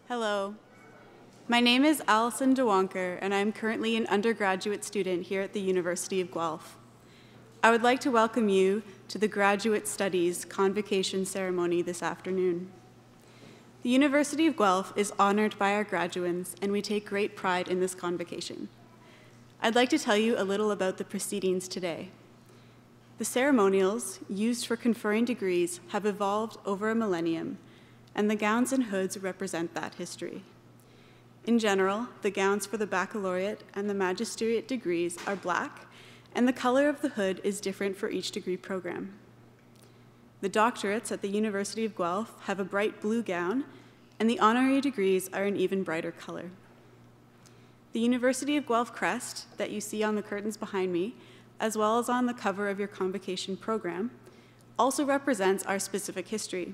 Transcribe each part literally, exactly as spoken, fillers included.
Hello. My name is Allison DeWonker, and I am currently an undergraduate student here at the University of Guelph. I would like to welcome you to the Graduate Studies Convocation ceremony this afternoon. The University of Guelph is honored by our graduands, and we take great pride in this convocation. I'd like to tell you a little about the proceedings today. The ceremonials used for conferring degrees have evolved over a millennium, and the gowns and hoods represent that history. In general, the gowns for the baccalaureate and the magisteriate degrees are black, and the color of the hood is different for each degree program. The doctorates at the University of Guelph have a bright blue gown, and the honorary degrees are an even brighter color. The University of Guelph crest that you see on the curtains behind me, as well as on the cover of your convocation program, also represents our specific history.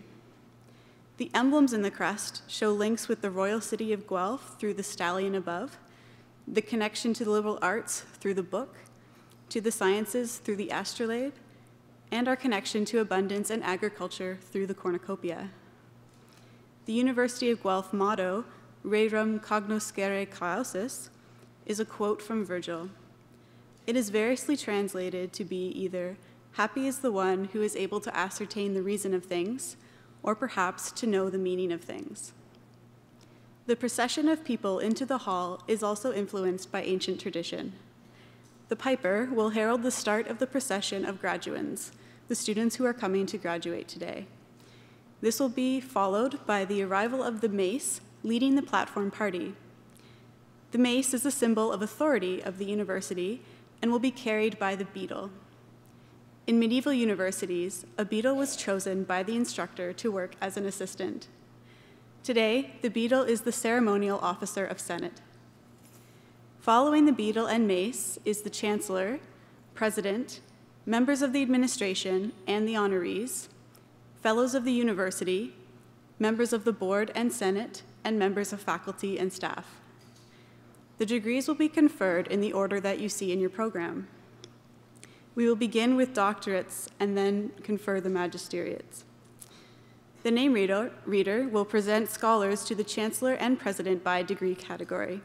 The emblems in the crest show links with the royal city of Guelph through the stallion above, the connection to the liberal arts through the book, to the sciences through the astrolabe, and our connection to abundance and agriculture through the cornucopia. The University of Guelph motto, Rerum cognoscere causis, is a quote from Virgil. It is variously translated to be either, happy is the one who is able to ascertain the reason of things, or perhaps to know the meaning of things. The procession of people into the hall is also influenced by ancient tradition. The piper will herald the start of the procession of graduands, the students who are coming to graduate today. This will be followed by the arrival of the mace leading the platform party. The mace is a symbol of authority of the university and will be carried by the beadle. In medieval universities, a beadle was chosen by the instructor to work as an assistant. Today, the beadle is the ceremonial officer of Senate. Following the beadle and mace is the chancellor, president, members of the administration and the honorees, fellows of the university, members of the board and senate, and members of faculty and staff. The degrees will be conferred in the order that you see in your program. We will begin with doctorates and then confer the magisteriates. The name reader, reader will present scholars to the chancellor and president by degree category.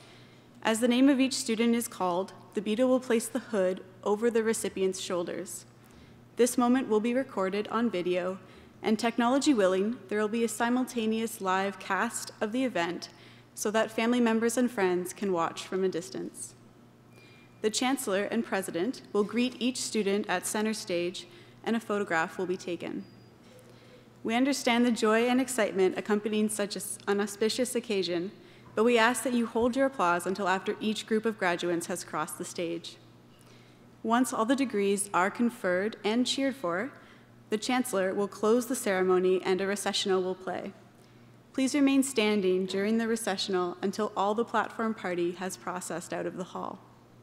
As the name of each student is called, the beadle will place the hood over the recipient's shoulders. This moment will be recorded on video, and technology willing, there will be a simultaneous live cast of the event so that family members and friends can watch from a distance. The chancellor and president will greet each student at center stage, and a photograph will be taken. We understand the joy and excitement accompanying such an auspicious occasion, but we ask that you hold your applause until after each group of graduates has crossed the stage. Once all the degrees are conferred and cheered for, the chancellor will close the ceremony and a recessional will play. Please remain standing during the recessional until all the platform party has processed out of the hall.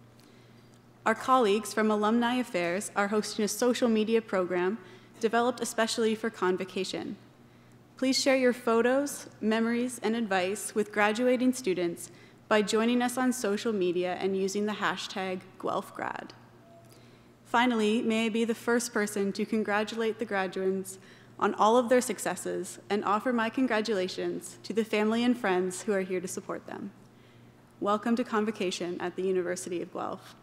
Our colleagues from Alumni Affairs are hosting a social media program developed especially for convocation. Please share your photos, memories, and advice with graduating students by joining us on social media and using the hashtag GuelphGrad. Finally, may I be the first person to congratulate the graduands on all of their successes and offer my congratulations to the family and friends who are here to support them. Welcome to Convocation at the University of Guelph.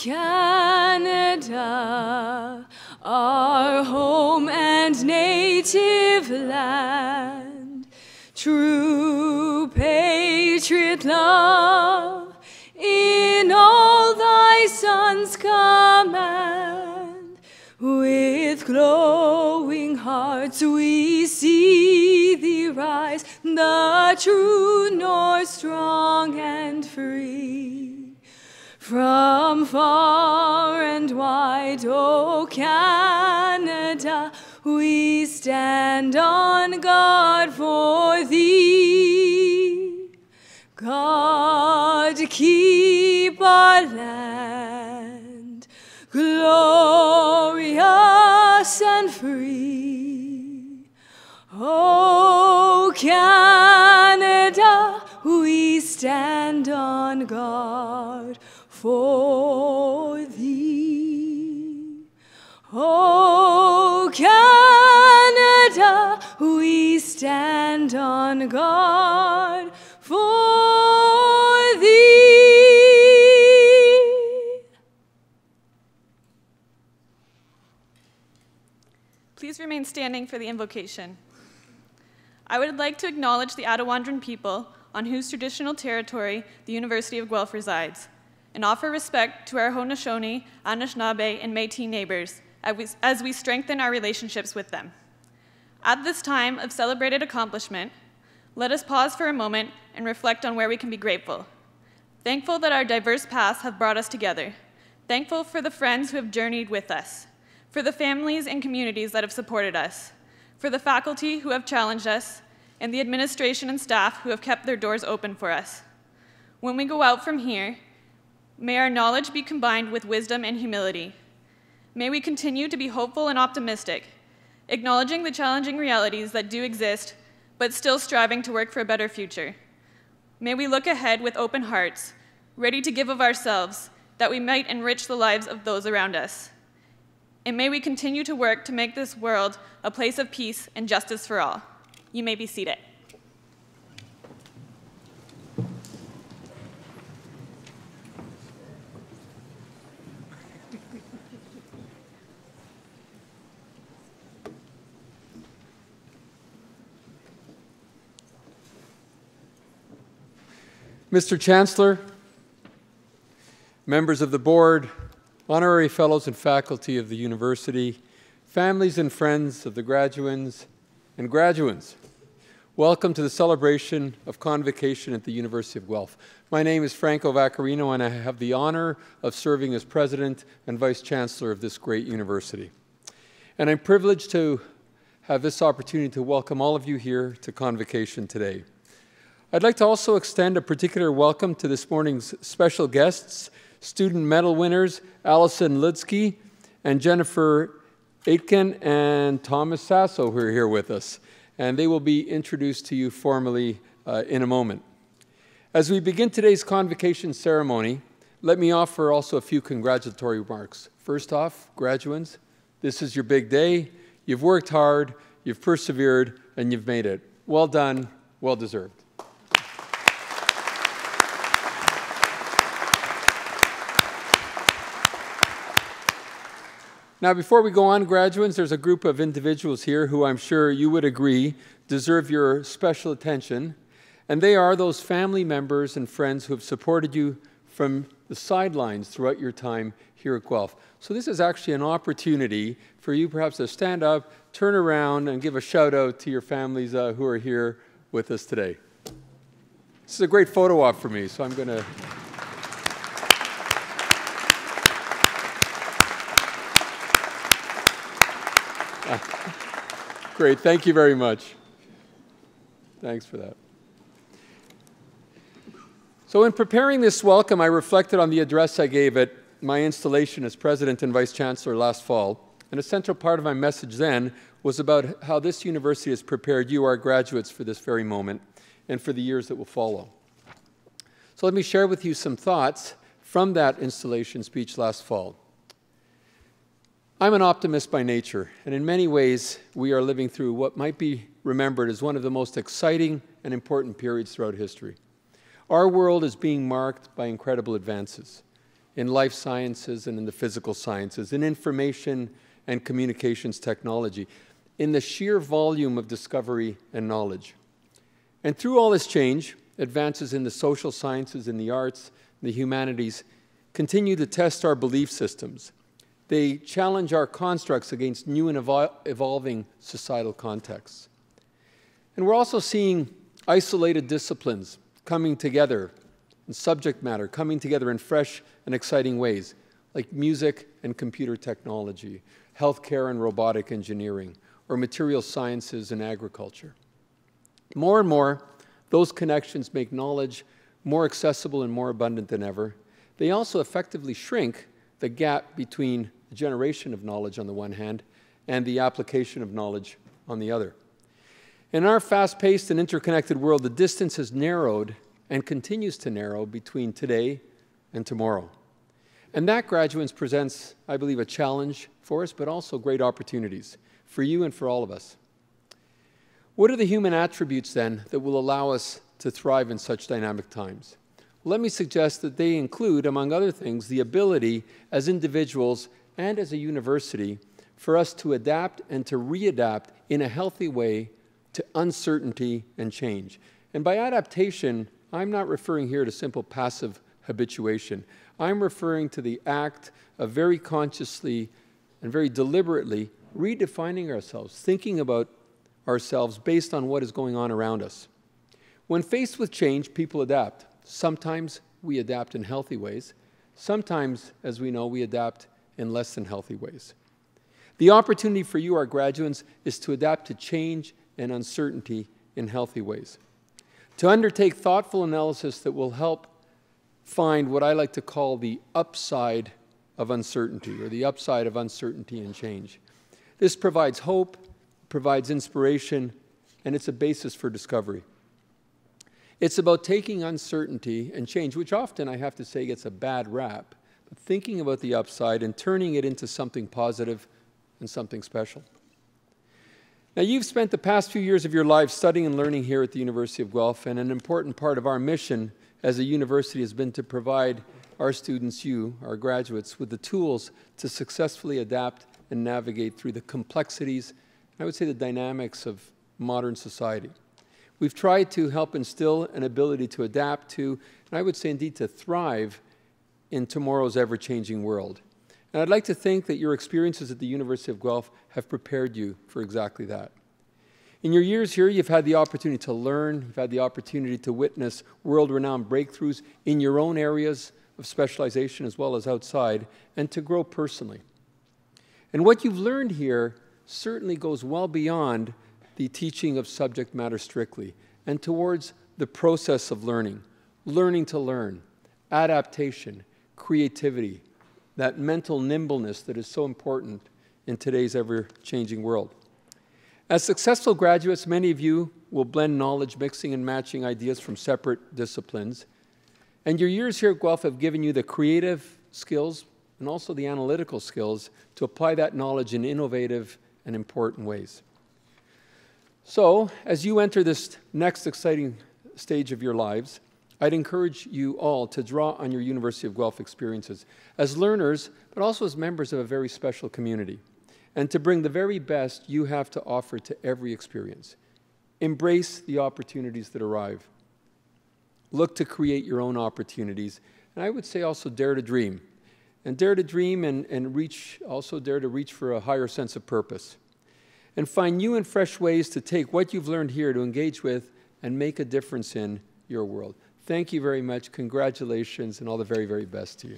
Canada, our home and native land, true patriot love in all thy sons' command. With glowing hearts we see thee rise, the true North, strong and free. From far and wide, O Canada, we stand on guard for thee. God, keep our land glorious and free. O Canada, we stand on guard for thee. O Canada, we stand on guard for thee. Please remain standing for the invocation. I would like to acknowledge the Attawandaron people on whose traditional territory the University of Guelph resides, and offer respect to our Haudenosaunee, Anishinaabe, and Métis neighbors as we strengthen our relationships with them. At this time of celebrated accomplishment, let us pause for a moment and reflect on where we can be grateful. Thankful that our diverse paths have brought us together. Thankful for the friends who have journeyed with us, for the families and communities that have supported us, for the faculty who have challenged us, and the administration and staff who have kept their doors open for us. When we go out from here, may our knowledge be combined with wisdom and humility. May we continue to be hopeful and optimistic, acknowledging the challenging realities that do exist, but still striving to work for a better future. May we look ahead with open hearts, ready to give of ourselves, that we might enrich the lives of those around us. And may we continue to work to make this world a place of peace and justice for all. You may be seated. Mister Chancellor, members of the board, honorary fellows and faculty of the university, families and friends of the graduands and graduands, welcome to the celebration of convocation at the University of Guelph. My name is Franco Vaccarino, and I have the honor of serving as president and vice chancellor of this great university. And I'm privileged to have this opportunity to welcome all of you here to convocation today. I'd like to also extend a particular welcome to this morning's special guests, student medal winners Allison Ludsky and Jennifer Aitken and Thomas Sasso, who are here with us. And they will be introduced to you formally uh, in a moment. As we begin today's convocation ceremony, let me offer also a few congratulatory remarks. First off, graduands, this is your big day. You've worked hard, you've persevered, and you've made it. Well done, well deserved. Now, before we go on, graduates, there's a group of individuals here who I'm sure you would agree deserve your special attention, and they are those family members and friends who have supported you from the sidelines throughout your time here at Guelph. So this is actually an opportunity for you perhaps to stand up, turn around, and give a shout out to your families uh, who are here with us today. This is a great photo op for me, so I'm going to... Great, thank you very much. Thanks for that. So in preparing this welcome, I reflected on the address I gave at my installation as President and Vice Chancellor last fall, and a central part of my message then was about how this university has prepared you, our graduates, for this very moment and for the years that will follow. So let me share with you some thoughts from that installation speech last fall. I'm an optimist by nature, and in many ways, we are living through what might be remembered as one of the most exciting and important periods throughout history. Our world is being marked by incredible advances. in life sciences and in the physical sciences, in information and communications technology, in the sheer volume of discovery and knowledge. And through all this change, advances in the social sciences, in the arts, the humanities, continue to test our belief systems. They challenge our constructs against new and evol evolving societal contexts. And we're also seeing isolated disciplines coming together, and subject matter coming together in fresh and exciting ways, like music and computer technology, healthcare and robotic engineering, or material sciences and agriculture. More and more, those connections make knowledge more accessible and more abundant than ever. They also effectively shrink the gap between the generation of knowledge on the one hand and the application of knowledge on the other. In our fast-paced and interconnected world, the distance has narrowed and continues to narrow between today and tomorrow. And that, graduates, presents, I believe, a challenge for us, but also great opportunities for you and for all of us. What are the human attributes, then, that will allow us to thrive in such dynamic times? Let me suggest that they include, among other things, the ability as individuals and as a university for us to adapt and to readapt in a healthy way to uncertainty and change. And by adaptation, I'm not referring here to simple passive habituation. I'm referring to the act of very consciously and very deliberately redefining ourselves, thinking about ourselves based on what is going on around us. When faced with change, people adapt. Sometimes we adapt in healthy ways. Sometimes, as we know, we adapt in less than healthy ways. The opportunity for you, our graduates, is to adapt to change and uncertainty in healthy ways. To undertake thoughtful analysis that will help find what I like to call the upside of uncertainty, or the upside of uncertainty and change. This provides hope, provides inspiration, and it's a basis for discovery. It's about taking uncertainty and change, which often, I have to say, gets a bad rap, but thinking about the upside and turning it into something positive and something special. Now, you've spent the past few years of your life studying and learning here at the University of Guelph, and an important part of our mission as a university has been to provide our students, you, our graduates, with the tools to successfully adapt and navigate through the complexities, I would say the dynamics of modern society. We've tried to help instill an ability to adapt to, and I would say indeed to thrive in tomorrow's ever-changing world. And I'd like to think that your experiences at the University of Guelph have prepared you for exactly that. In your years here, you've had the opportunity to learn, you've had the opportunity to witness world-renowned breakthroughs in your own areas of specialization as well as outside, and to grow personally. And what you've learned here certainly goes well beyond the teaching of subject matter strictly, and towards the process of learning, learning to learn, adaptation, creativity, that mental nimbleness that is so important in today's ever-changing world. As successful graduates, many of you will blend knowledge, mixing and matching ideas from separate disciplines. And your years here at Guelph have given you the creative skills and also the analytical skills to apply that knowledge in innovative and important ways. So, as you enter this next exciting stage of your lives, I'd encourage you all to draw on your University of Guelph experiences as learners, but also as members of a very special community, and to bring the very best you have to offer to every experience. Embrace the opportunities that arrive. Look to create your own opportunities, and I would say also dare to dream. And dare to dream and, and reach, also dare to reach for a higher sense of purpose. And find new and fresh ways to take what you've learned here to engage with and make a difference in your world. Thank you very much. Congratulations, and all the very, very best to you.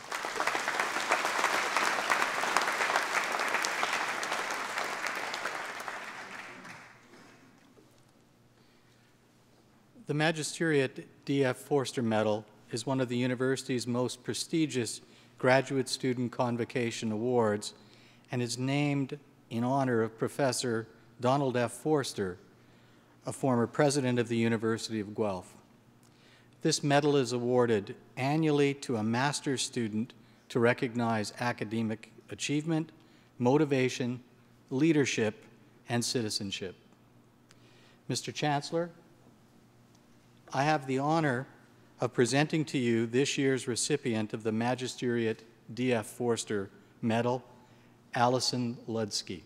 The Magisteriate D F Forster Medal is one of the university's most prestigious graduate student convocation awards and is named in honor of Professor Donald F. Forster, a former president of the University of Guelph. This medal is awarded annually to a master's student to recognize academic achievement, motivation, leadership, and citizenship. Mister Chancellor, I have the honor of presenting to you this year's recipient of the Magisteriate D F Forster Medal, Allison Ludsky.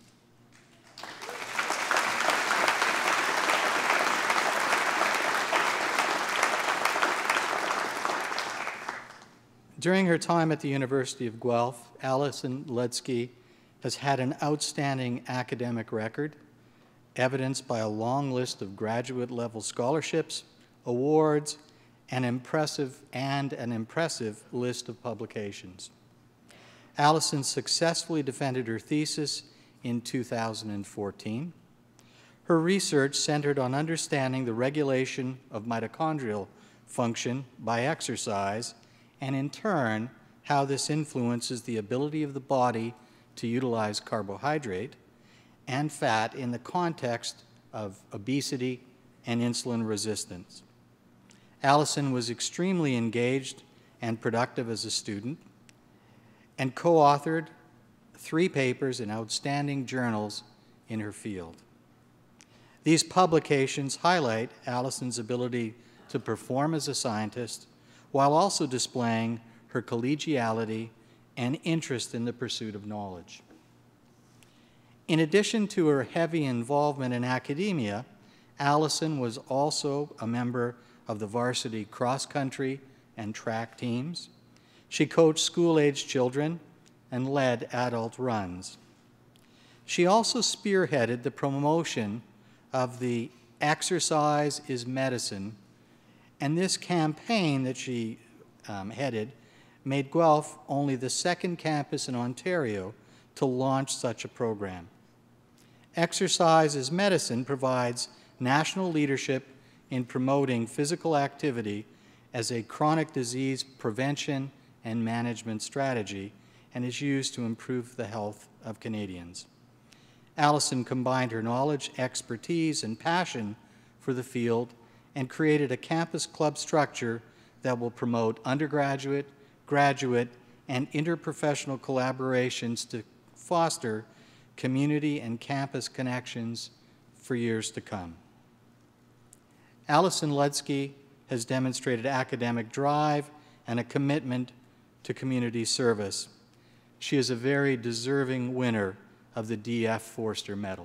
During her time at the University of Guelph, Allison Ludsky has had an outstanding academic record, evidenced by a long list of graduate-level scholarships, awards, and impressive and an impressive list of publications. Allison successfully defended her thesis in two thousand fourteen. Her research centered on understanding the regulation of mitochondrial function by exercise, and in turn, how this influences the ability of the body to utilize carbohydrate and fat in the context of obesity and insulin resistance. Allison was extremely engaged and productive as a student and co-authored three papers in outstanding journals in her field. These publications highlight Allison's ability to perform as a scientist while also displaying her collegiality and interest in the pursuit of knowledge. In addition to her heavy involvement in academia, Allison was also a member of the varsity cross-country and track teams. She coached school-aged children and led adult runs. She also spearheaded the promotion of the Exercise is Medicine, and this campaign that she um, headed made Guelph only the second campus in Ontario to launch such a program. Exercise is Medicine provides national leadership in promoting physical activity as a chronic disease prevention and management strategy and is used to improve the health of Canadians. Allison combined her knowledge, expertise, and passion for the field and created a campus club structure that will promote undergraduate, graduate, and interprofessional collaborations to foster community and campus connections for years to come. Allison Ludsky has demonstrated academic drive and a commitment to community service. She is a very deserving winner of the D F Forster Medal.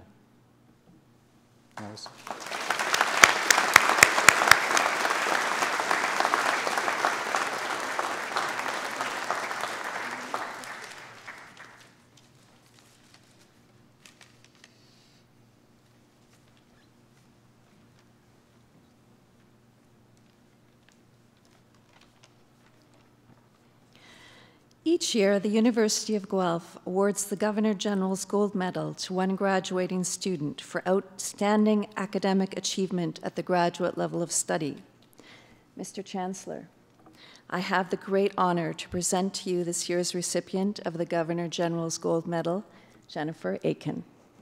Alice. Each year, the University of Guelph awards the Governor-General's Gold Medal to one graduating student for outstanding academic achievement at the graduate level of study. Mister Chancellor, I have the great honor to present to you this year's recipient of the Governor-General's Gold Medal, Jennifer Aiken.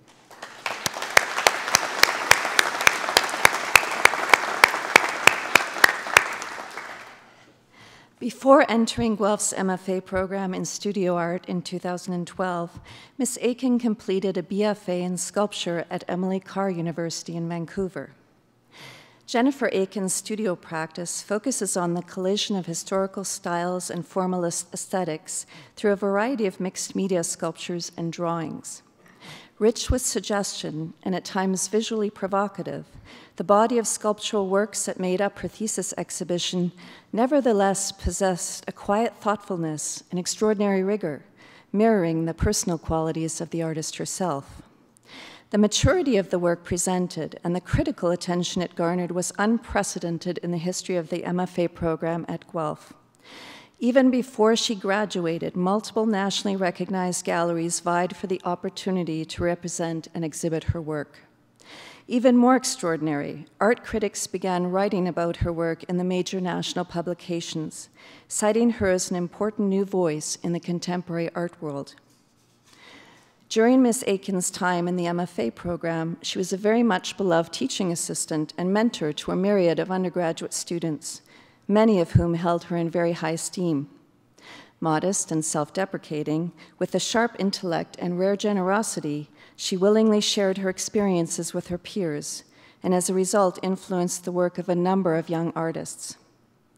Before entering Guelph's M F A program in studio art in two thousand twelve, Miz Aiken completed a B F A in sculpture at Emily Carr University in Vancouver. Jennifer Aiken's studio practice focuses on the collision of historical styles and formalist aesthetics through a variety of mixed media sculptures and drawings. Rich with suggestion and at times visually provocative, the body of sculptural works that made up her thesis exhibition nevertheless possessed a quiet thoughtfulness and extraordinary rigor, mirroring the personal qualities of the artist herself. The maturity of the work presented and the critical attention it garnered was unprecedented in the history of the M F A program at Guelph. Even before she graduated, multiple nationally recognized galleries vied for the opportunity to represent and exhibit her work. Even more extraordinary, art critics began writing about her work in the major national publications, citing her as an important new voice in the contemporary art world. During Miz Aiken's time in the M F A program, she was a very much beloved teaching assistant and mentor to a myriad of undergraduate students, many of whom held her in very high esteem. Modest and self-deprecating, with a sharp intellect and rare generosity, she willingly shared her experiences with her peers, and as a result influenced the work of a number of young artists.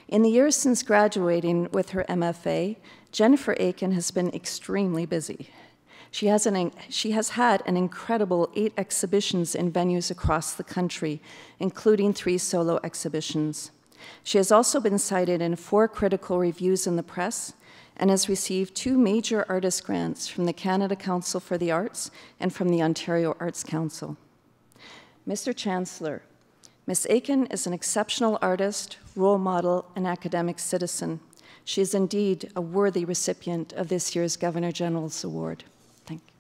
In the years since graduating with her M F A, Jennifer Aiken has been extremely busy. She has, an, she has had an incredible eight exhibitions in venues across the country, including three solo exhibitions. She has also been cited in four critical reviews in the press and has received two major artist grants from the Canada Council for the Arts and from the Ontario Arts Council. Mister Chancellor, Miz Aiken is an exceptional artist, role model, and academic citizen. She is indeed a worthy recipient of this year's Governor General's Award. Thank you.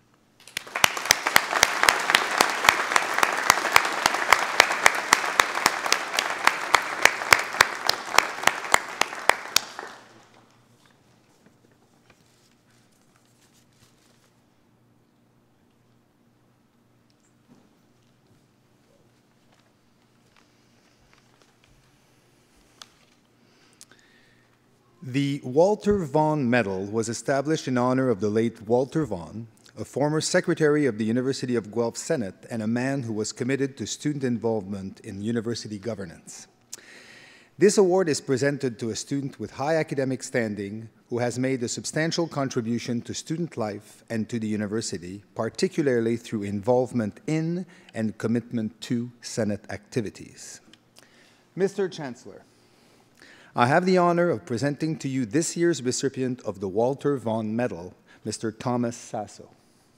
The Walter Vaughan Medal was established in honor of the late Walter Vaughan, a former secretary of the University of Guelph Senate and a man who was committed to student involvement in university governance. This award is presented to a student with high academic standing who has made a substantial contribution to student life and to the university, particularly through involvement in and commitment to Senate activities. Mister Chancellor, I have the honor of presenting to you this year's recipient of the Walter Vaughan Medal, Mister Thomas Sasso.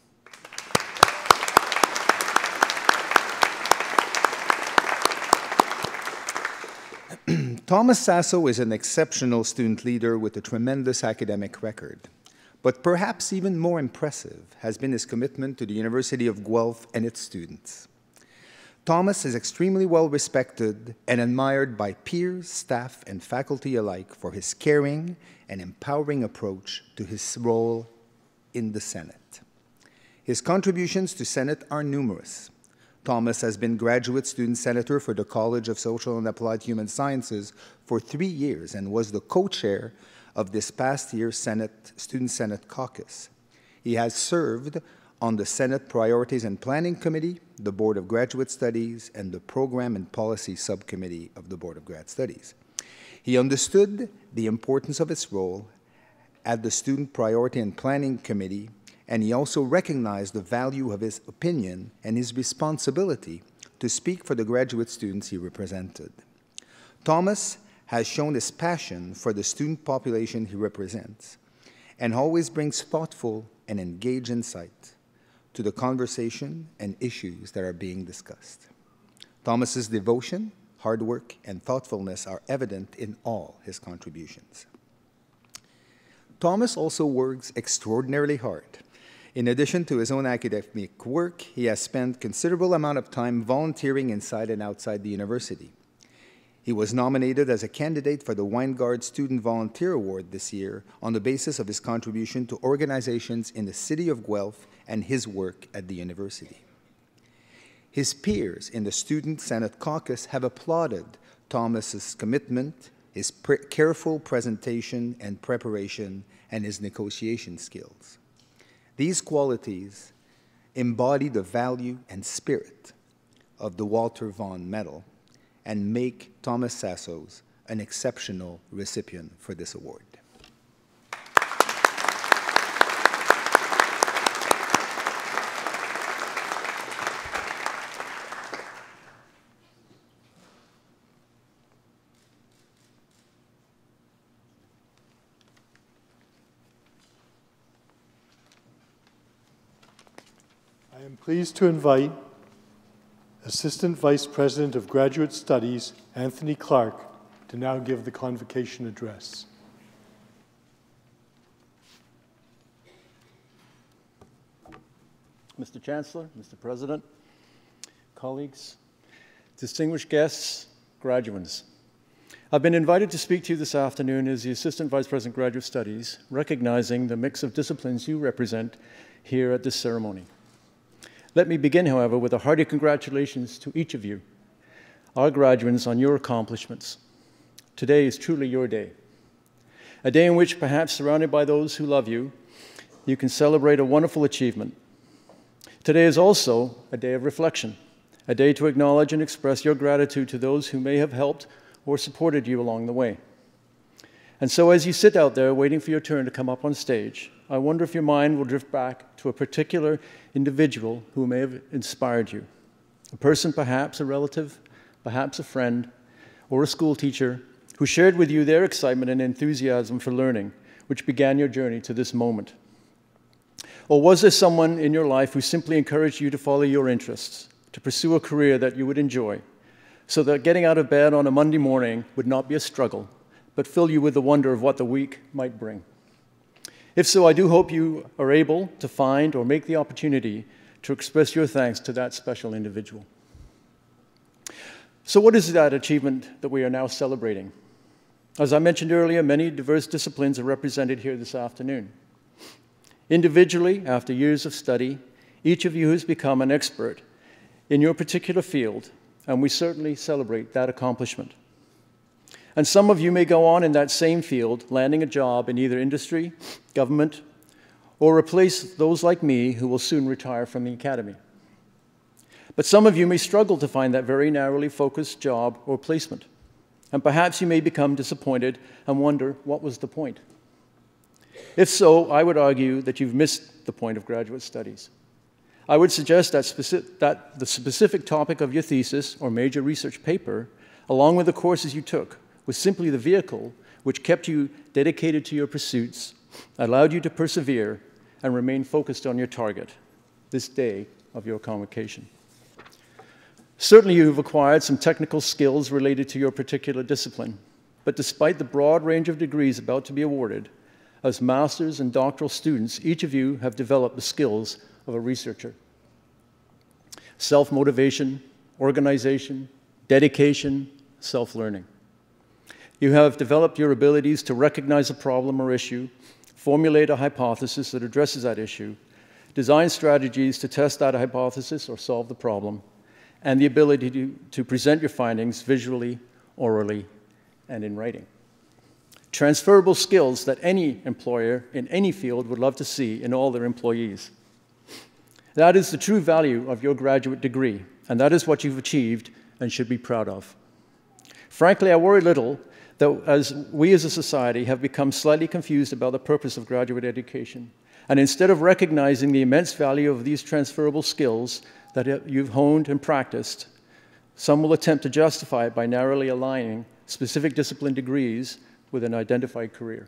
Thomas Sasso is an exceptional student leader with a tremendous academic record. But perhaps even more impressive has been his commitment to the University of Guelph and its students. Thomas is extremely well respected and admired by peers, staff, and faculty alike for his caring and empowering approach to his role in the Senate. His contributions to Senate are numerous. Thomas has been graduate student senator for the College of Social and Applied Human Sciences for three years and was the co-chair of this past year's Senate, Student Senate Caucus. He has served on the Senate Priorities and Planning Committee, the Board of Graduate Studies, and the Program and Policy Subcommittee of the Board of Grad Studies. He understood the importance of his role at the Student Priority and Planning Committee, and he also recognized the value of his opinion and his responsibility to speak for the graduate students he represented. Thomas has shown his passion for the student population he represents and always brings thoughtful and engaged insight to the conversation and issues that are being discussed. Thomas's devotion, hard work, and thoughtfulness are evident in all his contributions. Thomas also works extraordinarily hard. In addition to his own academic work, he has spent considerable amount of time volunteering inside and outside the university. He was nominated as a candidate for the Weingard Student Volunteer Award this year on the basis of his contribution to organizations in the city of Guelph and his work at the university. His peers in the Student Senate Caucus have applauded Thomas's commitment, his pre careful presentation and preparation, and his negotiation skills. These qualities embody the value and spirit of the Walter Vaughan Medal and make Thomas Sassos an exceptional recipient for this award. I am pleased to invite Assistant Vice President of Graduate Studies, Anthony Clark, to now give the convocation address. Mister Chancellor, Mister President, colleagues, distinguished guests, graduands. I've been invited to speak to you this afternoon as the Assistant Vice President of Graduate Studies, recognizing the mix of disciplines you represent here at this ceremony. Let me begin, however, with a hearty congratulations to each of you, our graduates, on your accomplishments. Today is truly your day, a day in which, perhaps surrounded by those who love you, you can celebrate a wonderful achievement. Today is also a day of reflection, a day to acknowledge and express your gratitude to those who may have helped or supported you along the way. And so as you sit out there waiting for your turn to come up on stage, I wonder if your mind will drift back to a particular individual who may have inspired you. A person, perhaps a relative, perhaps a friend, or a school teacher who shared with you their excitement and enthusiasm for learning, which began your journey to this moment. Or was there someone in your life who simply encouraged you to follow your interests, to pursue a career that you would enjoy, so that getting out of bed on a Monday morning would not be a struggle, but fill you with the wonder of what the week might bring? If so, I do hope you are able to find or make the opportunity to express your thanks to that special individual. So what is that achievement that we are now celebrating? As I mentioned earlier, many diverse disciplines are represented here this afternoon. Individually, after years of study, each of you has become an expert in your particular field, and we certainly celebrate that accomplishment. And some of you may go on in that same field, landing a job in either industry, government, or replace those like me who will soon retire from the academy. But some of you may struggle to find that very narrowly focused job or placement. And perhaps you may become disappointed and wonder, what was the point? If so, I would argue that you've missed the point of graduate studies. I would suggest that, specific, that the specific topic of your thesis or major research paper, along with the courses you took, was simply the vehicle which kept you dedicated to your pursuits, allowed you to persevere, and remain focused on your target, this day of your convocation. Certainly you have acquired some technical skills related to your particular discipline, but despite the broad range of degrees about to be awarded, as master's and doctoral students, each of you have developed the skills of a researcher. Self-motivation, organization, dedication, self-learning. You have developed your abilities to recognize a problem or issue, formulate a hypothesis that addresses that issue, design strategies to test that hypothesis or solve the problem, and the ability to, to present your findings visually, orally, and in writing. Transferable skills that any employer in any field would love to see in all their employees. That is the true value of your graduate degree, and that is what you've achieved and should be proud of. Frankly, I worry little that as we as a society have become slightly confused about the purpose of graduate education, and instead of recognizing the immense value of these transferable skills that you've honed and practiced, some will attempt to justify it by narrowly aligning specific discipline degrees with an identified career.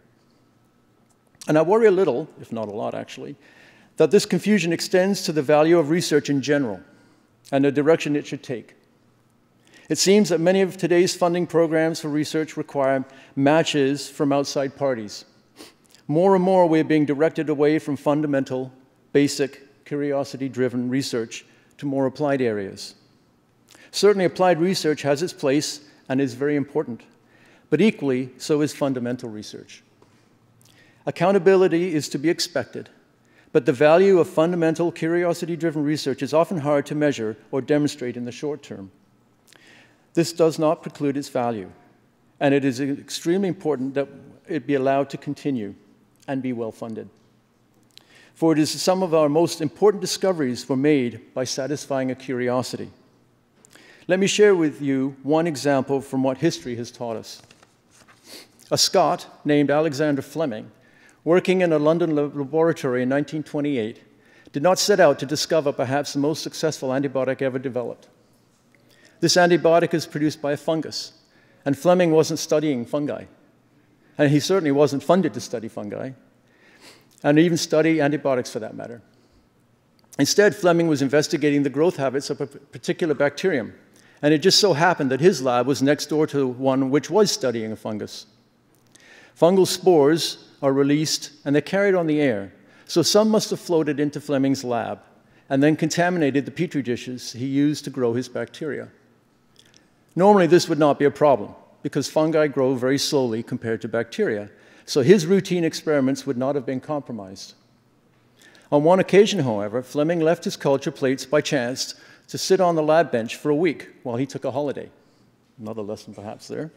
And I worry a little, if not a lot actually, that this confusion extends to the value of research in general and the direction it should take. It seems that many of today's funding programs for research require matches from outside parties. More and more, we're being directed away from fundamental, basic, curiosity-driven research to more applied areas. Certainly, applied research has its place and is very important, but equally, so is fundamental research. Accountability is to be expected, but the value of fundamental, curiosity-driven research is often hard to measure or demonstrate in the short term. This does not preclude its value, and it is extremely important that it be allowed to continue and be well funded. For it is some of our most important discoveries were made by satisfying a curiosity. Let me share with you one example from what history has taught us. A Scot named Alexander Fleming, working in a London laboratory in nineteen twenty-eight, did not set out to discover perhaps the most successful antibiotic ever developed. This antibiotic is produced by a fungus, and Fleming wasn't studying fungi. And he certainly wasn't funded to study fungi, and even study antibiotics for that matter. Instead, Fleming was investigating the growth habits of a particular bacterium, and it just so happened that his lab was next door to one which was studying a fungus. Fungal spores are released, and they're carried on the air, so some must have floated into Fleming's lab and then contaminated the petri dishes he used to grow his bacteria. Normally, this would not be a problem, because fungi grow very slowly compared to bacteria, so his routine experiments would not have been compromised. On one occasion, however, Fleming left his culture plates by chance to sit on the lab bench for a week while he took a holiday. Another lesson perhaps there.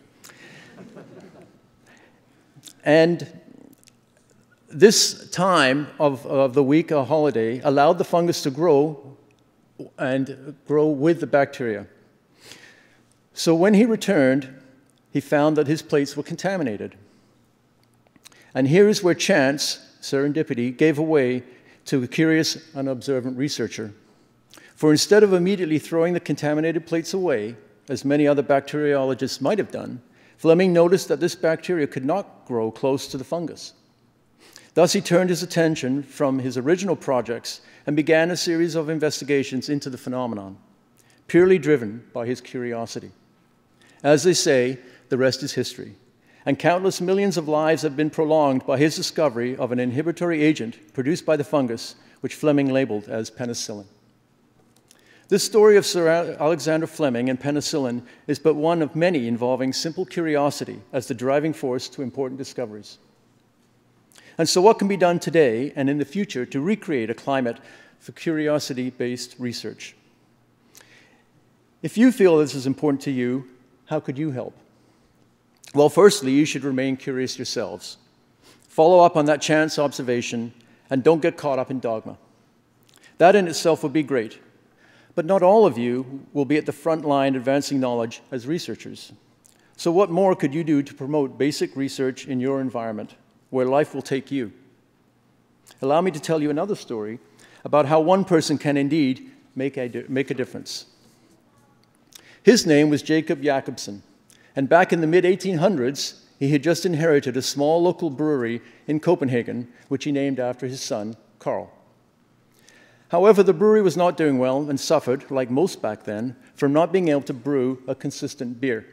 And this time of, of the week, a holiday, allowed the fungus to grow and grow with the bacteria. So when he returned, he found that his plates were contaminated. And here is where chance, serendipity, gave way to a curious and observant researcher. For instead of immediately throwing the contaminated plates away, as many other bacteriologists might have done, Fleming noticed that this bacteria could not grow close to the fungus. Thus, he turned his attention from his original projects and began a series of investigations into the phenomenon, purely driven by his curiosity. As they say, the rest is history, and countless millions of lives have been prolonged by his discovery of an inhibitory agent produced by the fungus, which Fleming labeled as penicillin. This story of Sir Alexander Fleming and penicillin is but one of many involving simple curiosity as the driving force to important discoveries. And so what can be done today and in the future to recreate a climate for curiosity-based research? If you feel this is important to you, how could you help? Well, firstly, you should remain curious yourselves. Follow up on that chance observation and don't get caught up in dogma. That in itself would be great. But not all of you will be at the front line advancing knowledge as researchers. So what more could you do to promote basic research in your environment, where life will take you? Allow me to tell you another story about how one person can indeed make a, make a difference. His name was Jacob Jacobsen, and back in the mid eighteen hundreds, he had just inherited a small local brewery in Copenhagen, which he named after his son, Carl. However, the brewery was not doing well and suffered, like most back then, from not being able to brew a consistent beer.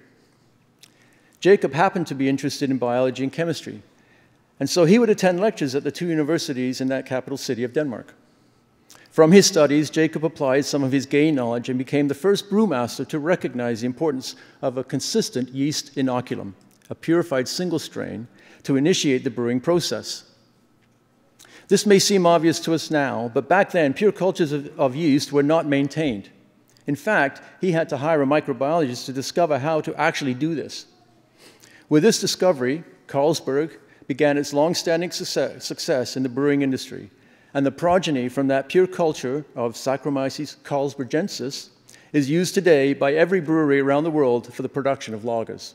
Jacob happened to be interested in biology and chemistry, and so he would attend lectures at the two universities in that capital city of Denmark. From his studies, Jacob applied some of his gained knowledge and became the first brewmaster to recognize the importance of a consistent yeast inoculum, a purified single strain, to initiate the brewing process. This may seem obvious to us now, but back then, pure cultures of, of yeast were not maintained. In fact, he had to hire a microbiologist to discover how to actually do this. With this discovery, Carlsberg began its long-standing success, success in the brewing industry, and the progeny from that pure culture of Saccharomyces carlsbergensis is used today by every brewery around the world for the production of lagers.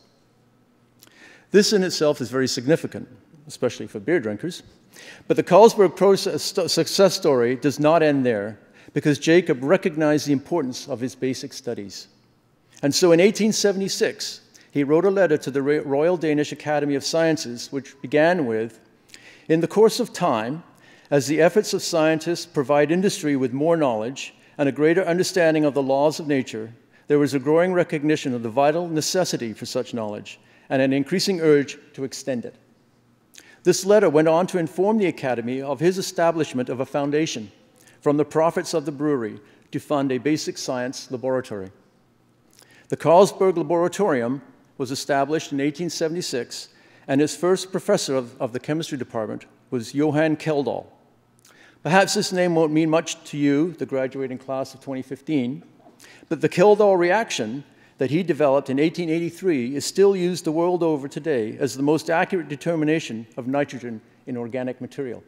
This in itself is very significant, especially for beer drinkers. But the Carlsberg process, success story does not end there, because Jacob recognized the importance of his basic studies. And so in eighteen seventy-six, he wrote a letter to the Royal Danish Academy of Sciences, which began with, "In the course of time, as the efforts of scientists provide industry with more knowledge and a greater understanding of the laws of nature, there is a growing recognition of the vital necessity for such knowledge and an increasing urge to extend it." This letter went on to inform the Academy of his establishment of a foundation from the profits of the brewery to fund a basic science laboratory. The Carlsberg Laboratorium was established in eighteen seventy-six, and its first professor of, of the chemistry department was Johan Kjeldahl. Perhaps this name won't mean much to you, the graduating class of twenty fifteen, but the Kjeldahl reaction that he developed in eighteen eighty-three is still used the world over today as the most accurate determination of nitrogen in organic material.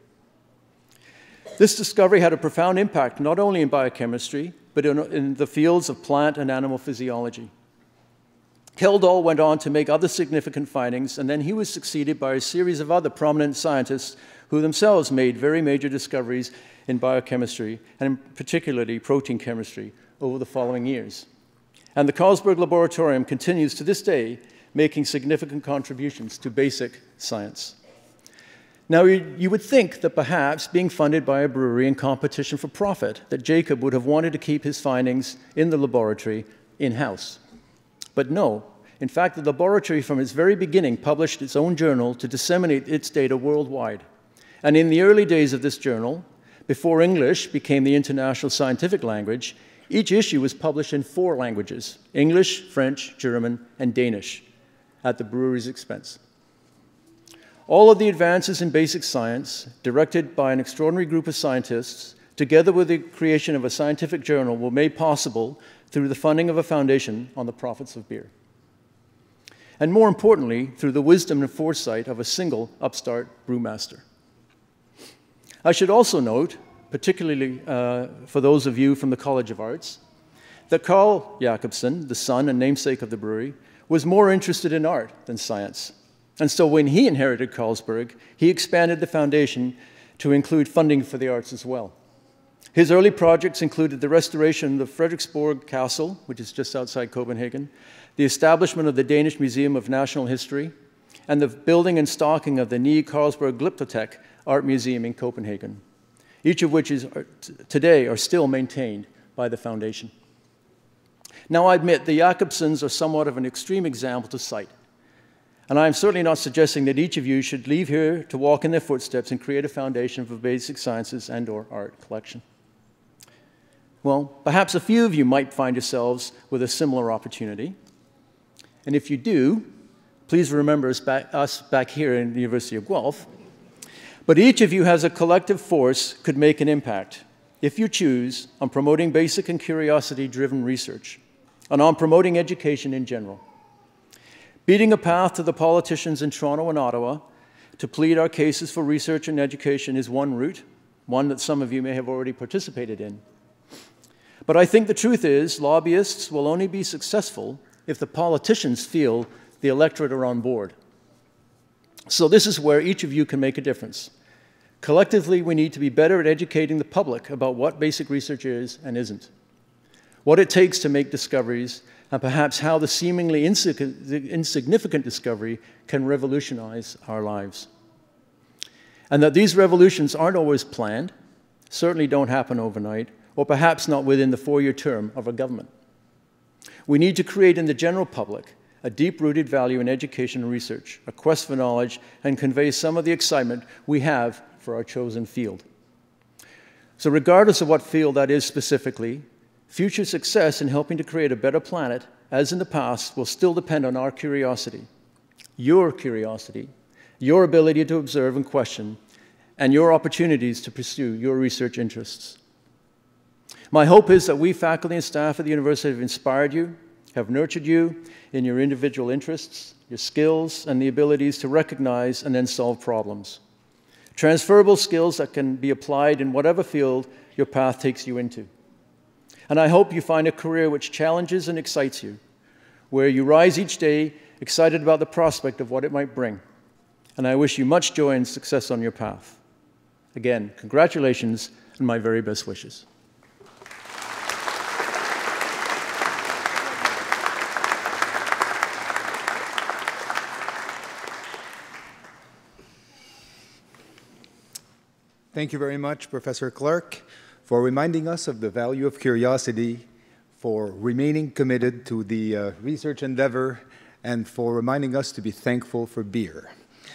This discovery had a profound impact not only in biochemistry, but in, in the fields of plant and animal physiology. Kjeldahl went on to make other significant findings, and then he was succeeded by a series of other prominent scientists who themselves made very major discoveries in biochemistry, and particularly protein chemistry, over the following years. And the Carlsberg Laboratorium continues to this day making significant contributions to basic science. Now, you would think that perhaps being funded by a brewery in competition for profit, that Jacob would have wanted to keep his findings in the laboratory in-house. But no. In fact, the laboratory from its very beginning published its own journal to disseminate its data worldwide. And in the early days of this journal, before English became the international scientific language, each issue was published in four languages: English, French, German, and Danish, at the brewery's expense. All of the advances in basic science, directed by an extraordinary group of scientists, together with the creation of a scientific journal, were made possible through the funding of a foundation on the profits of beer. And more importantly, through the wisdom and foresight of a single upstart brewmaster. I should also note, particularly uh, for those of you from the College of Arts, that Carl Jacobsen, the son and namesake of the brewery, was more interested in art than science. And so when he inherited Carlsberg, he expanded the foundation to include funding for the arts as well. His early projects included the restoration of the Frederiksborg Castle, which is just outside Copenhagen, the establishment of the Danish Museum of National History, and the building and stocking of the Nye Carlsberg Glyptotek Art Museum in Copenhagen, each of which is, today are still maintained by the foundation. Now, I admit the Jacobsons are somewhat of an extreme example to cite, and I'm certainly not suggesting that each of you should leave here to walk in their footsteps and create a foundation for basic sciences and or art collection. Well, perhaps a few of you might find yourselves with a similar opportunity, and if you do, please remember us back, us back here in the University of Guelph. But each of you has a collective force could make an impact, if you choose, on promoting basic and curiosity-driven research, and on promoting education in general. Beating a path to the politicians in Toronto and Ottawa to plead our cases for research and education is one route, one that some of you may have already participated in. But I think the truth is, lobbyists will only be successful if the politicians feel the electorate are on board. So this is where each of you can make a difference. Collectively, we need to be better at educating the public about what basic research is and isn't, what it takes to make discoveries, and perhaps how the seemingly insignificant discovery can revolutionize our lives. And that these revolutions aren't always planned, certainly don't happen overnight, or perhaps not within the four-year term of a government. We need to create in the general public a deep-rooted value in education and research, a quest for knowledge, and convey some of the excitement we have for our chosen field. So regardless of what field that is specifically, future success in helping to create a better planet, as in the past, will still depend on our curiosity, your curiosity, your ability to observe and question, and your opportunities to pursue your research interests. My hope is that we, faculty and staff at the university, have inspired you, have nurtured you in your individual interests, your skills, and the abilities to recognize and then solve problems. Transferable skills that can be applied in whatever field your path takes you into. And I hope you find a career which challenges and excites you, where you rise each day excited about the prospect of what it might bring. And I wish you much joy and success on your path. Again, congratulations and my very best wishes. Thank you very much, Professor Clark, for reminding us of the value of curiosity, for remaining committed to the uh, research endeavor, and for reminding us to be thankful for beer.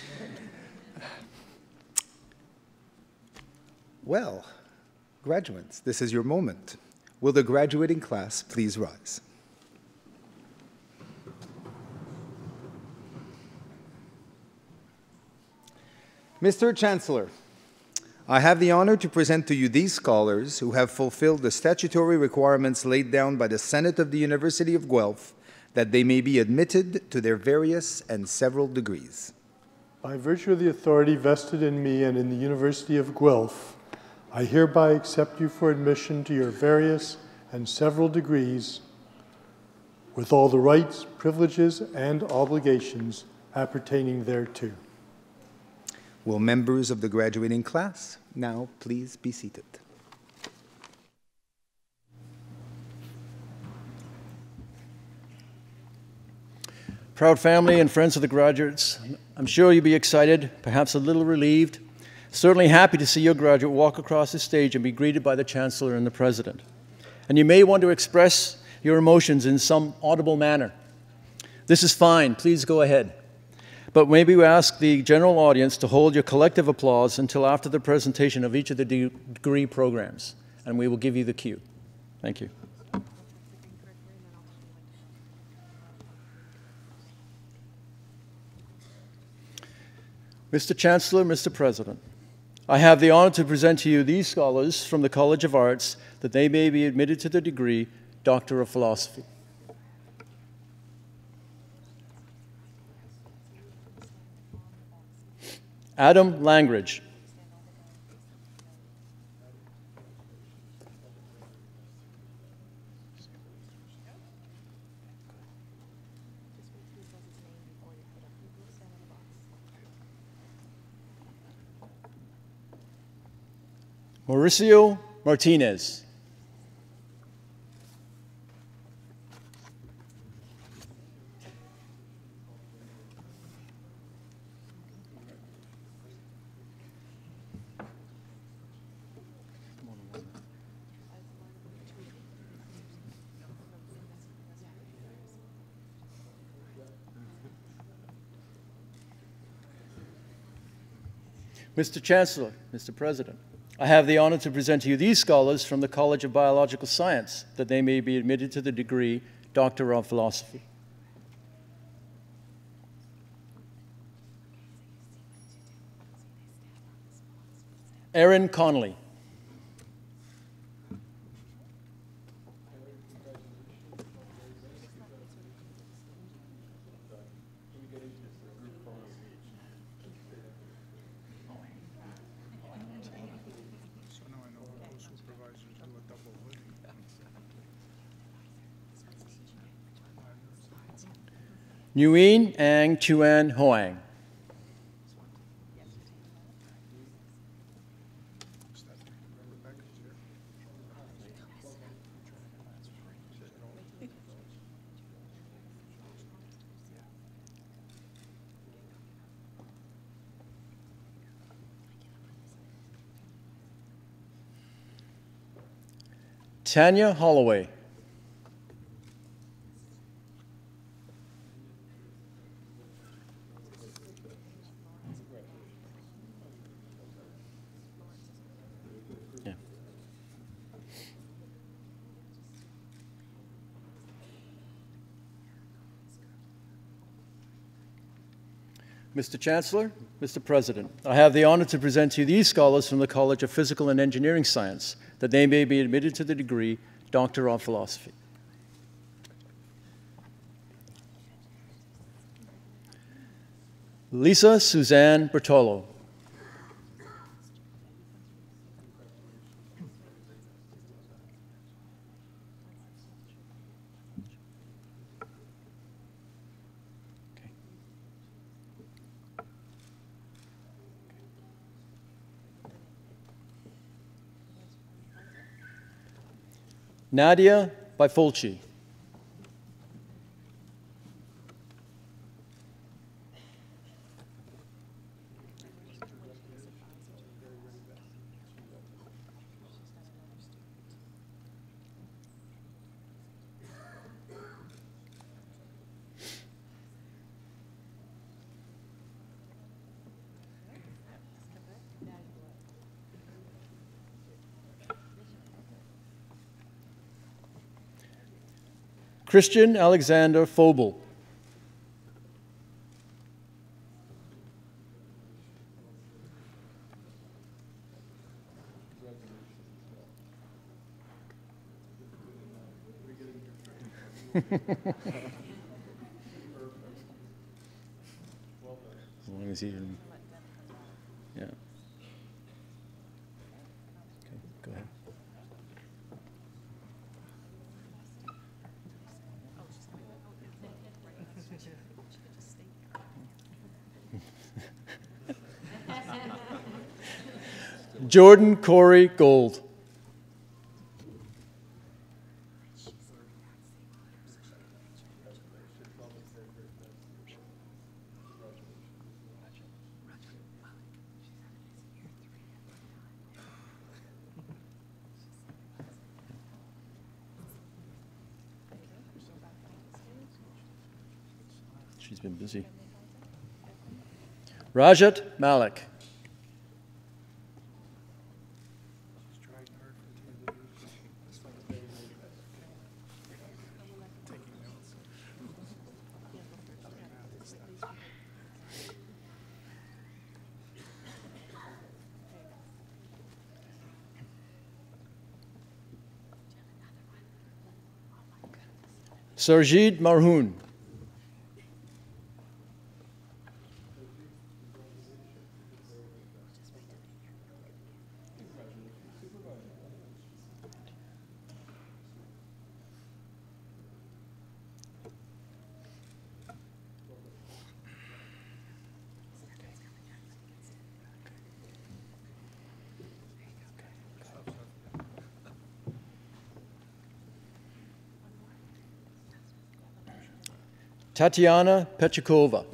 Well, graduates, this is your moment. Will the graduating class please rise? Mister Chancellor, I have the honor to present to you these scholars who have fulfilled the statutory requirements laid down by the Senate of the University of Guelph that they may be admitted to their various and several degrees. By virtue of the authority vested in me and in the University of Guelph, I hereby accept you for admission to your various and several degrees with all the rights, privileges, and obligations appertaining thereto. Will members of the graduating class now please be seated? Proud family and friends of the graduates, I'm sure you'll be excited, perhaps a little relieved, certainly happy to see your graduate walk across the stage and be greeted by the Chancellor and the President. And you may want to express your emotions in some audible manner. This is fine, please go ahead. But maybe we ask the general audience to hold your collective applause until after the presentation of each of the degree programs, and we will give you the cue. Thank you. Mister Chancellor, Mister President, I have the honor to present to you these scholars from the College of Arts that they may be admitted to the degree Doctor of Philosophy. Adam Langridge. Mauricio Martinez. Mister Chancellor, Mister President, I have the honor to present to you these scholars from the College of Biological Science, that they may be admitted to the degree Doctor of Philosophy. Erin Connolly. Nguyen Ang Chuan Hoang. Tanya Holloway. Yeah. Mister Chancellor, Mister President, I have the honor to present to you these scholars from the College of Physical and Engineering Science, that they may be admitted to the degree Doctor of Philosophy. Lisa Suzanne Bertolo. Nadia Bifulci. Christian Alexander Phobel. As long as he didn't, yeah. Okay, go ahead. Jordan Corey Gold. She's been busy. Rajat Malik. Sarjid Marhoon. Tatiana Pechikova.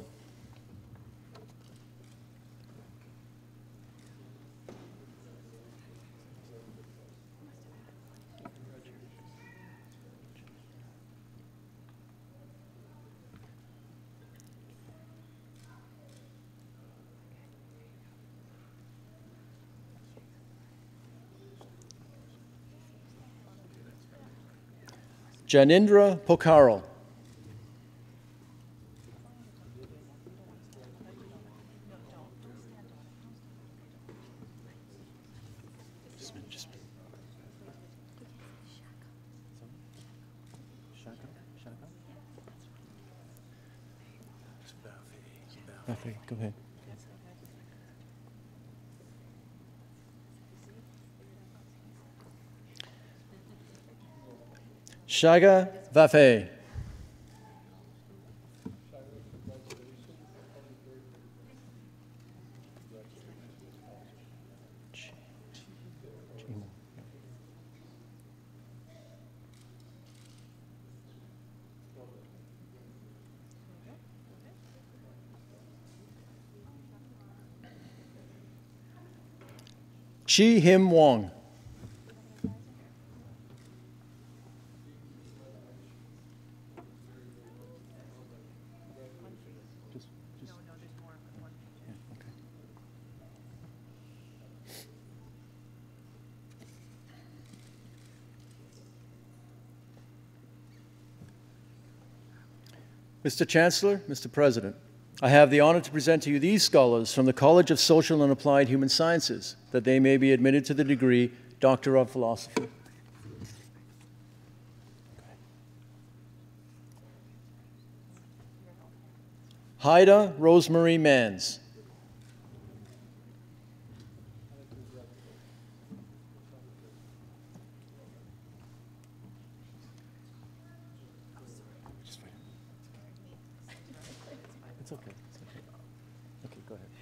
Janindra Pokaral. Okay, go ahead. Shaga Vafe. Chi Him Wong. Mister Chancellor, Mister President, I have the honor to present to you these scholars from the College of Social and Applied Human Sciences, that they may be admitted to the degree Doctor of Philosophy. Haida Rosemary Mans. It's okay. It's okay. Okay, go ahead.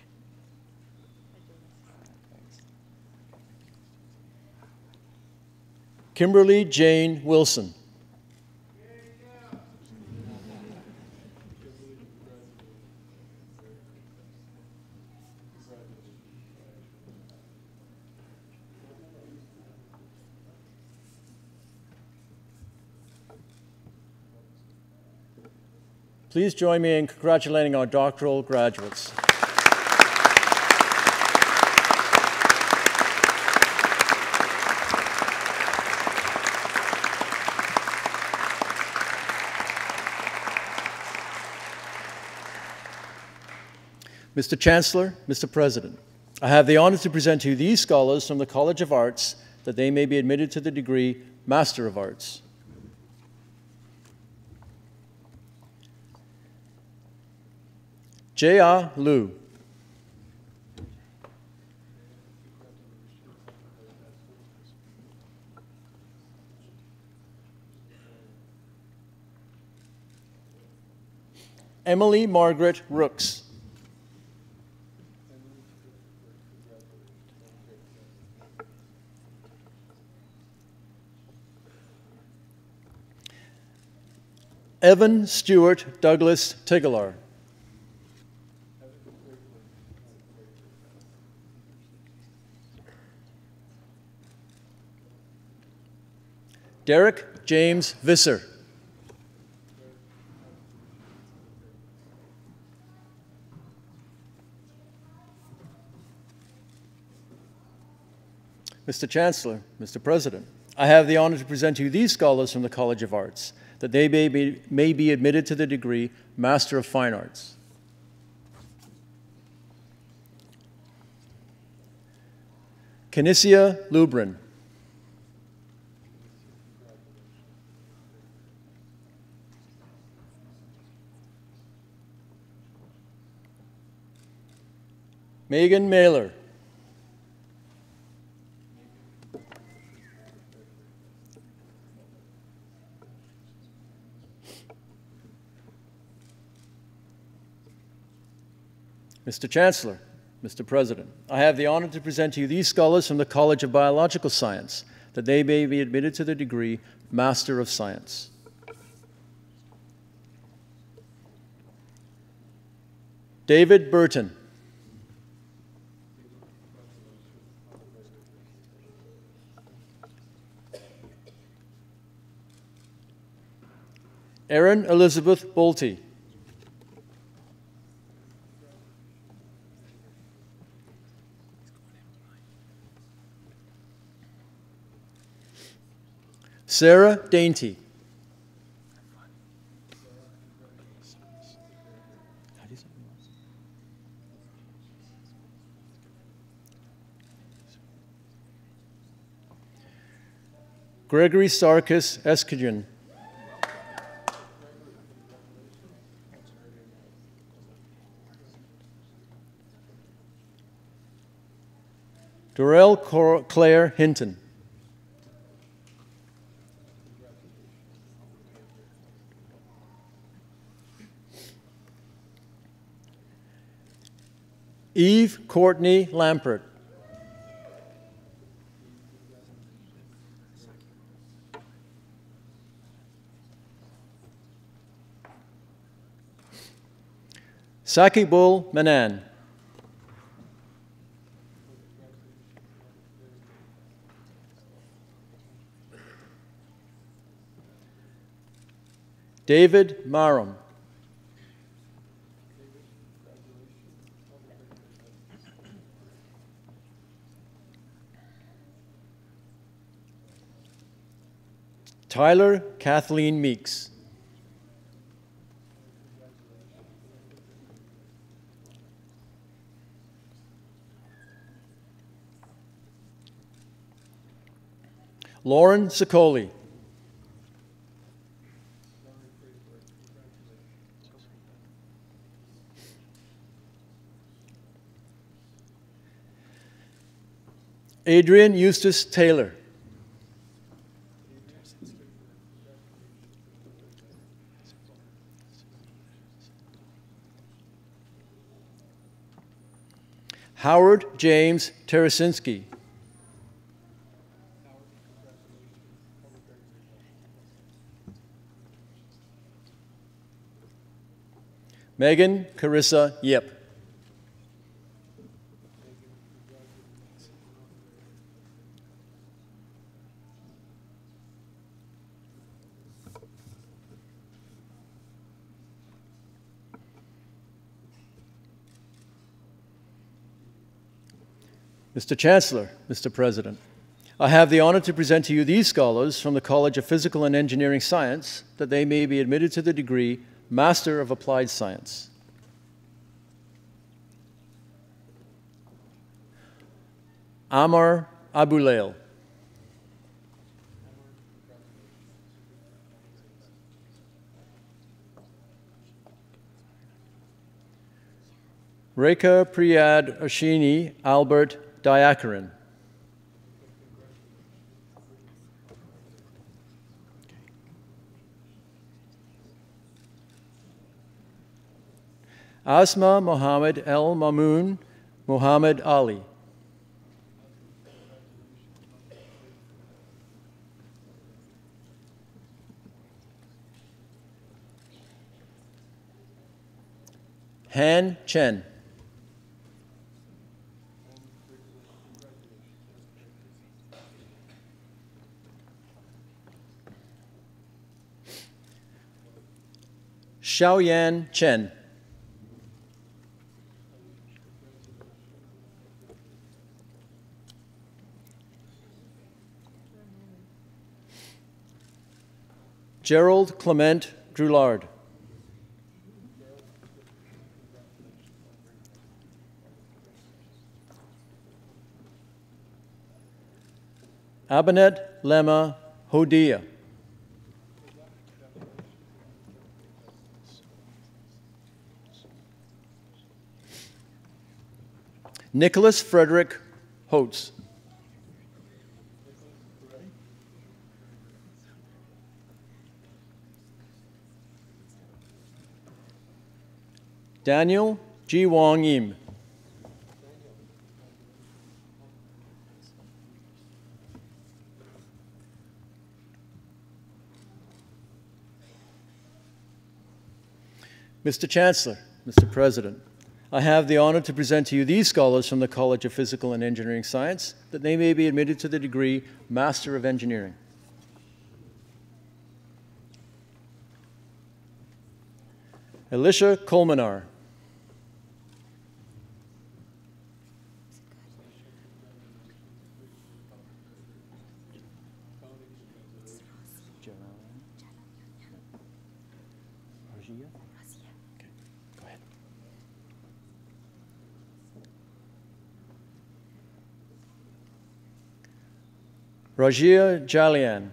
Kimberly Jane Wilson. Please join me in congratulating our doctoral graduates. Mister Chancellor, Mister President, I have the honor to present to you these scholars from the College of Arts, that they may be admitted to the degree Master of Arts. Jia Liu. Emily Margaret Rooks. Evan Stewart Douglas Tigalar. Derek James Visser. Mister Chancellor, Mister President, I have the honor to present to you these scholars from the College of Arts, that they may be, may be admitted to the degree Master of Fine Arts. Canisia Lubrin. Megan Mailer. Mister Chancellor, Mister President, I have the honor to present to you these scholars from the College of Biological Science, that they may be admitted to the degree Master of Science. David Burton. Erin Elizabeth Bolte. Sarah Dainty. Gregory Sarkis Eskedgen. Dorel Cor- Claire Hinton. Eve Courtney Lampert. Sakibul Manan. David Marum. Tyler Kathleen Meeks. Lauren Sicoli. Adrian Eustace Taylor. Howard James Tarasinski. Megan Carissa Yip. Mister Chancellor, Mister President, I have the honor to present to you these scholars from the College of Physical and Engineering Science that they may be admitted to the degree Master of Applied Science. Amar Abulail. Rekha Priyad Ashini Albert Diakaran. Asma Mohammed El Mamoon Muhammad Ali. Han Chen. Xiaoyan Chen. Gerald Clement Droulard. Abanet Lema Hodia. Nicholas Frederick Holtz. Daniel G. Wong Yim. Mister Chancellor, Mister President, I have the honor to present to you these scholars from the College of Physical and Engineering Science, that they may be admitted to the degree Master of Engineering. Alicia Colmenar. Rajia Jalian.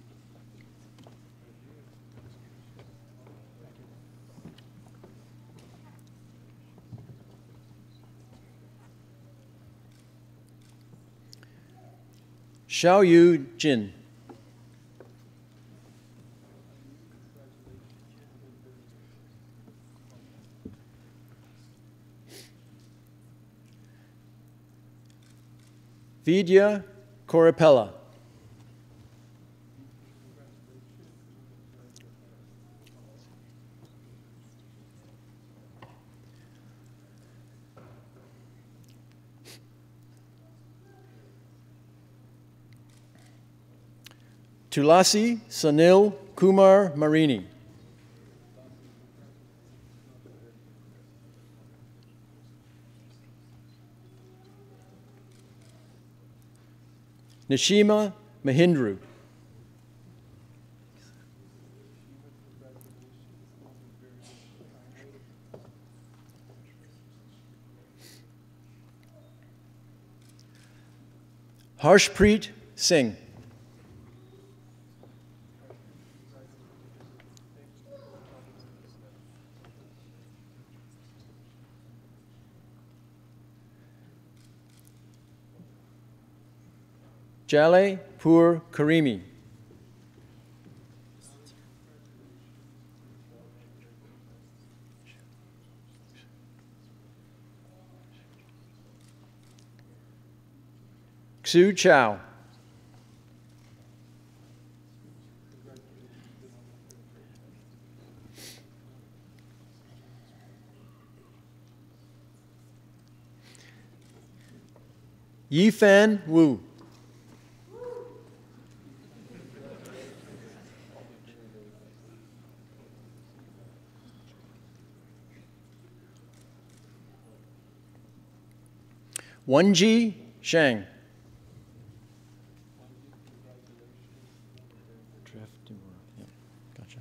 Xiaoyu Jin. Vidya Coripella. Tulasi Sanil Kumar Marini. Nishima Mahindru. Harshpreet Singh. Jale Pur Karimi. Xu Chao. Yifan Wu. Wenji Shang. Yeah, gotcha.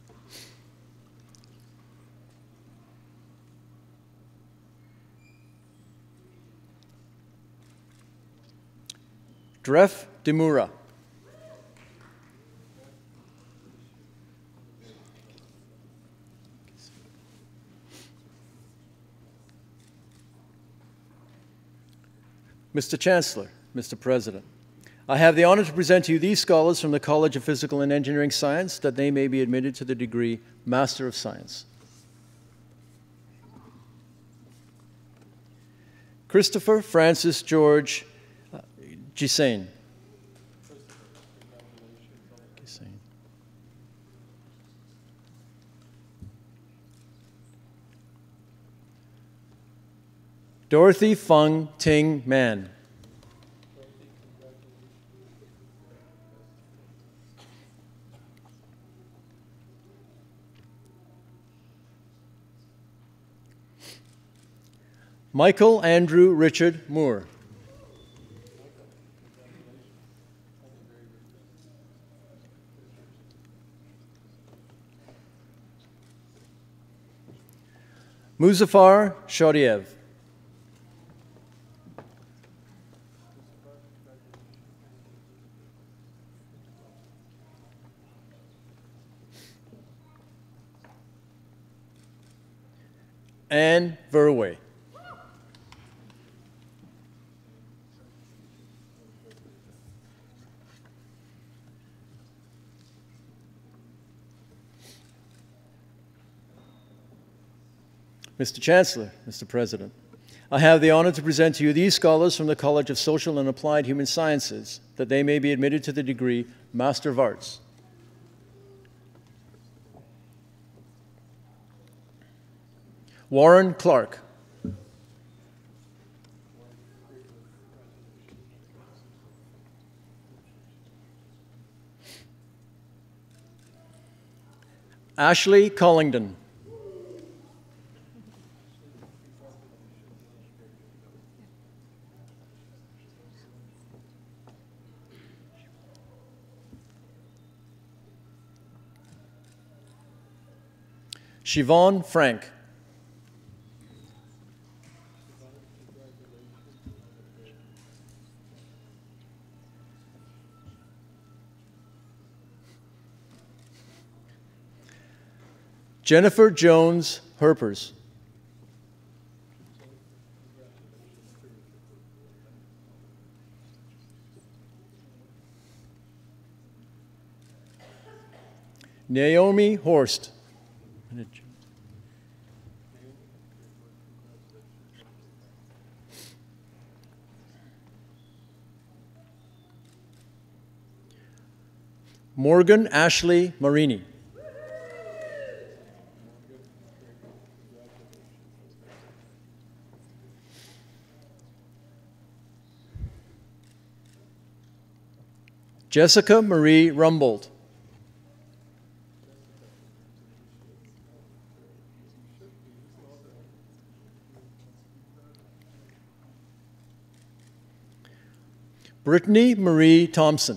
Dref Demura. Mister Chancellor, Mister President, I have the honor to present to you these scholars from the College of Physical and Engineering Science, that they may be admitted to the degree Master of Science. Christopher Francis George uh, Gisane. Dorothy Feng Ting Man. Michael Andrew Richard Moore. Muzaffar Shodiev. Anne Verway. Mister Chancellor, Mister President, I have the honor to present to you these scholars from the College of Social and Applied Human Sciences, that they may be admitted to the degree Master of Arts. Warren Clark. Ashley Collingdon. Siobhan Frank. Jennifer Jones Herpers. Naomi Horst. Morgan Ashley Marini. Jessica Marie Rumbold. Brittany Marie Thompson.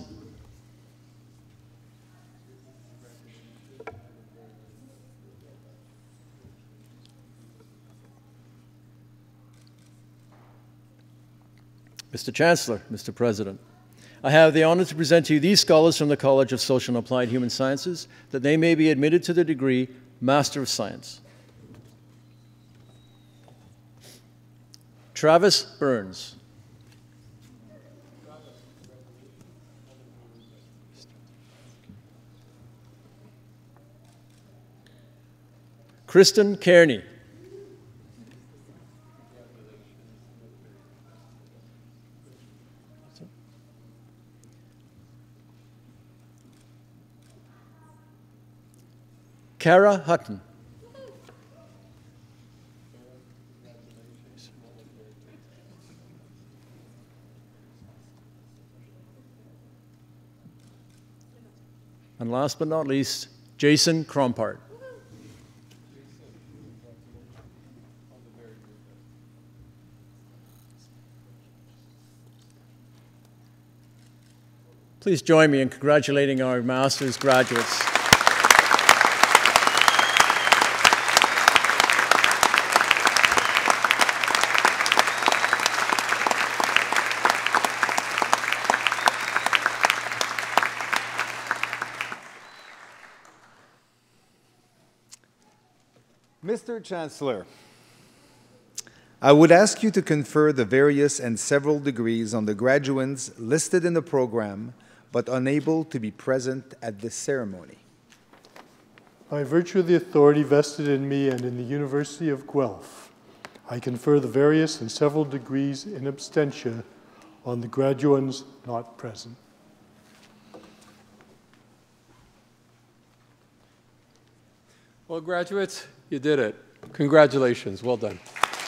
Mister Chancellor, Mister President, I have the honor to present to you these scholars from the College of Social and Applied Human Sciences, that they may be admitted to the degree Master of Science. Travis Burns. Kristen Kearney. Kara Hutton. And last but not least, Jason Crompart. Please join me in congratulating our master's graduates. Mister Chancellor, I would ask you to confer the various and several degrees on the graduates listed in the program, but unable to be present at this ceremony. By virtue of the authority vested in me and in the University of Guelph, I confer the various and several degrees in absentia on the graduands not present. Well, graduates, you did it. Congratulations. Well done.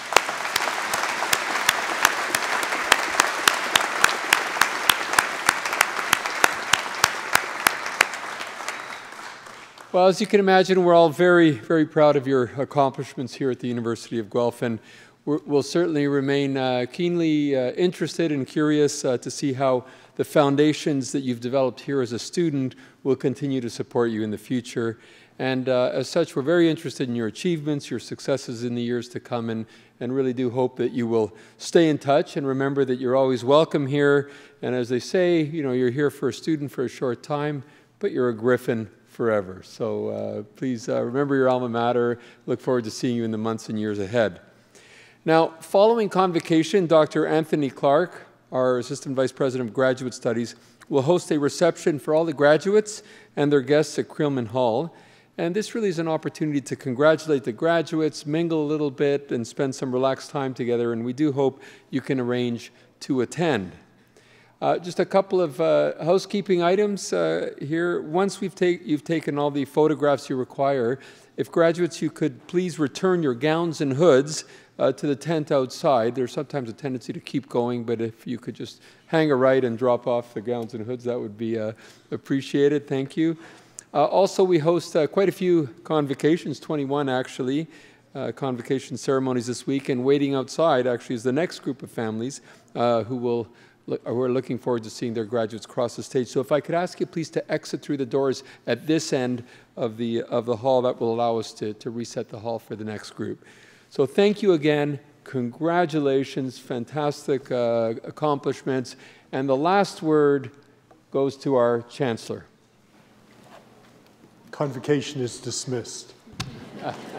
Well, as you can imagine, we're all very, very proud of your accomplishments here at the University of Guelph, and we're, we'll certainly remain uh, keenly uh, interested and curious uh, to see how the foundations that you've developed here as a student will continue to support you in the future. And uh, as such, we're very interested in your achievements, your successes in the years to come, and, and really do hope that you will stay in touch and remember that you're always welcome here. And as they say, you know, you're here for a student for a short time, but you're a Griffin forever. So uh, please uh, remember your alma mater. Look forward to seeing you in the months and years ahead. Now, following convocation, Doctor Anthony Clark, our Assistant Vice President of Graduate Studies, will host a reception for all the graduates and their guests at Creelman Hall. And this really is an opportunity to congratulate the graduates, mingle a little bit, and spend some relaxed time together. And we do hope you can arrange to attend. Uh, just a couple of uh, housekeeping items uh, here. Once we've take, you've taken all the photographs you require, if graduates, you could please return your gowns and hoods uh, to the tent outside. There's sometimes a tendency to keep going, but if you could just hang a right and drop off the gowns and hoods, that would be uh, appreciated. Thank you. Uh, also, we host uh, quite a few convocations, twenty-one actually, uh, convocation ceremonies this week, and waiting outside actually is the next group of families uh, who will who are looking forward to seeing their graduates cross the stage. So if I could ask you please to exit through the doors at this end of the, of the hall, that will allow us to, to reset the hall for the next group. So thank you again. Congratulations, fantastic uh, accomplishments. And the last word goes to our Chancellor. Convocation is dismissed. Uh,